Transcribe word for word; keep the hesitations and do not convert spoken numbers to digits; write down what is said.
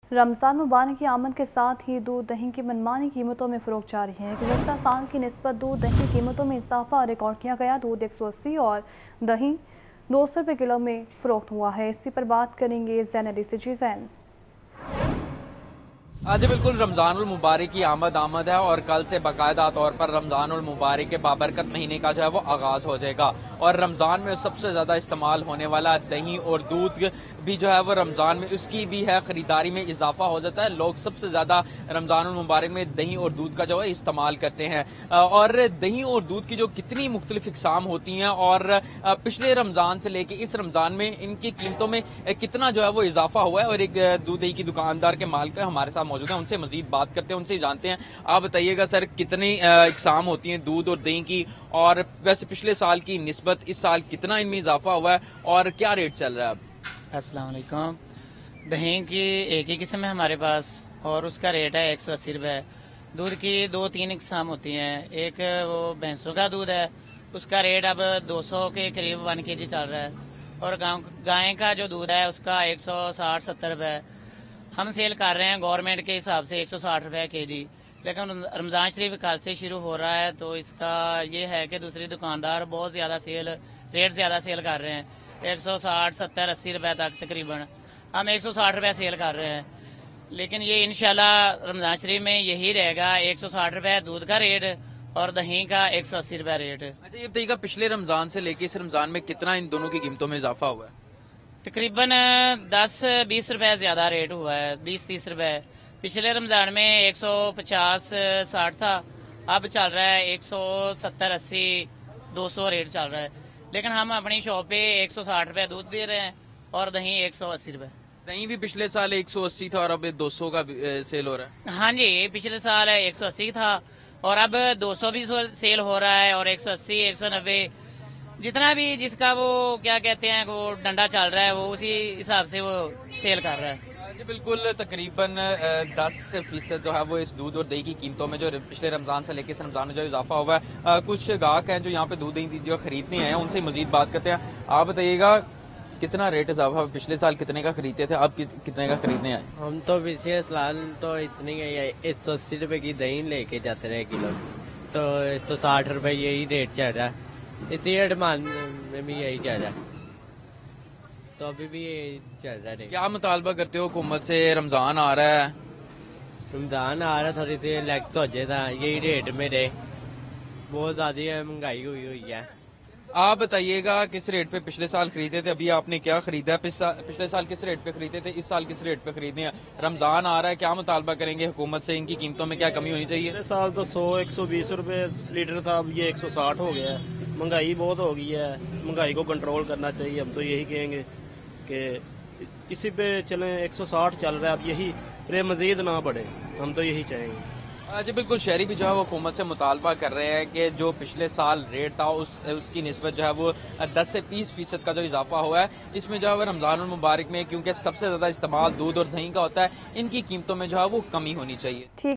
रमज़ान मुबारक की आमद के साथ ही दूध दही की मनमानी कीमतों में फ़रोख्त जारी है। गुज़श्ता साल की निस्बत दूध दही की कीमतों में इजाफा रिकॉर्ड किया गया। दूध एक सौ अस्सी और दही दो सौ रुपये किलो में फ़रोख्त हुआ है। इसी पर बात करेंगे ज़ैन अली से। जी ज़ैन। आज बिल्कुल रमज़ानुल मुबारक की आमद आमद है और कल से बाकायदा तौर पर रमज़ानुल मुबारक के बाबरकत महीने का जो है वो आगाज़ हो जाएगा और रमज़ान में सबसे ज़्यादा इस्तेमाल होने वाला दही और दूध भी जो है वो रमज़ान में उसकी भी है ख़रीदारी में इजाफा हो जाता है। लोग सबसे ज़्यादा रमज़ानुल मुबारक में दही और दूध का जो है इस्तेमाल करते हैं और दही और दूध की जो कितनी मुख्तलिफ इक़साम होती हैं और पिछले रमज़ान से लेके इस रमज़ान में इनकी कीमतों में कितना जो है वो इजाफा हुआ है और एक दूध दही की दुकानदार के मालिक हमारे साथ मौजूद है, उनसे मजीद बात करते हैं, उनसे जानते हैं। आप बताइएगा सर, कितनी इकसाम होती हैं दूध और दही की और वैसे पिछले साल की निस्बत इस साल कितना इनमें इजाफा हुआ है और क्या रेट चल रहा है अब? अस्सलाम वालेकुम। दही की एक ही किस्म है हमारे पास और उसका रेट है एक सौ अस्सी रुपये। दूध की दो तीन इकसाम होती हैं। एक वो भैंसों का दूध है, उसका रेट अब दो सौ के करीब वन के जी चल रहा है और गाँव गाय का जो दूध है उसका एक सौ साठ सत्तर रुपये हम सेल कर रहे हैं गवर्नमेंट के हिसाब से एक सौ साठ रुपये के जी। लेकिन रमज़ान शरीफ कल से शुरू हो रहा है तो इसका ये है कि दूसरी दुकानदार बहुत ज़्यादा सेल रेट ज़्यादा सेल कर रहे हैं, एक सौ साठ सत्तर अस्सी रुपये तक तकरीबन। हम एक सौ साठ रुपये सेल कर रहे हैं, लेकिन ये इंशाल्लाह रमज़ान शरीफ में यही रहेगा, एक सौ साठ रुपये दूध का रेट और दही का एक सौ अस्सी रुपये रेट। अच्छा, ये बताइएगा पिछले रमज़ान से लेके इस रमज़ान में कितना इन दोनों की कीमतों में इजाफा हुआ है? तकरीबन दस बीस रुपए ज्यादा रेट हुआ है, बीस तीस रुपए। पिछले रमजान में एक सौ पचास साठ था, अब चल रहा है एक सौ सत्तर अस्सी दो सौ रेट चल रहा है। लेकिन हम अपनी शॉप पे एक सौ साठ रुपए दूध दे रहे हैं और दही एक सौ अस्सी रुपए। दही भी पिछले साल एक सौ अस्सी था और अब दो सौ का सेल हो रहा है। हाँ जी, पिछले साल एक सौ अस्सी था और अब दो सौ भी सेल हो रहा है और एक सौ अस्सी एक सौ नब्बे जितना भी जिसका वो क्या कहते हैं वो डंडा चल रहा है वो उसी हिसाब से वो सेल कर रहा है। जी बिल्कुल, तकरीबन दस फीसद जो है वो इस दूध और दही की कीमतों में जो पिछले रमजान से लेकर इस रमजान में जो इजाफा हुआ है। आ, कुछ गाहक हैं जो यहाँ पे दूध दही जो खरीदने हैं, उनसे मजीद बात करते हैं। आप बताइएगा कितना रेट इजाफा, पिछले साल कितने का खरीदते थे, अब कितने का खरीदने आए? हम तो पिछले साल तो इतनी एक सौ अस्सी रुपए की दही लेके जाते रहे किलो, तो एक सौ साठ रुपए यही रेट चल रहा है। इसी एडमान में भी यही चल रहा है, तो अभी भी यही चल रहा है। क्या मुतालबा करते हो हुकूमत से? रमजान आ रहा है, रमजान आ रहा है, थोड़ी सी रिलैक्स हो जाता, यही रेट में रहे। बहुत ज्यादा महंगाई हुई हुई है। आप बताइएगा किस रेट पे पिछले साल खरीदे थे, अभी आपने क्या खरीदा है? पिछले साल किस रेट पे खरीदे थे, इस साल किस रेट पे खरीदने हैं? रमजान आ रहा है, क्या मुतालबा करेंगे हुकूमत से? इनकी कीमतों में क्या कमी होनी चाहिए? पिछले साल तो सौ एक सौ बीस रुपए लीटर था, अब ये एक सौ साठ हो गया है। महंगाई बहुत हो गई है, महंगाई को कंट्रोल करना चाहिए। हम तो यही कहेंगे कि इसी पे चलें, एक सौ साठ चल रहा है, अब यही रे मजीद ना बढ़े, हम तो यही चाहेंगे। जी बिल्कुल, शहरी भी जो है वो हुकूमत से मुतालबा कर रहे हैं कि जो पिछले साल रेट था उस उसकी निस्बत जो है वो दस से बीस फीसद का जो इजाफा हुआ है, इसमें जो है वो रमज़ानुल मुबारक में क्योंकि सबसे ज़्यादा इस्तेमाल दूध और दही का होता है, इनकी कीमतों में जो है वो कमी होनी चाहिए।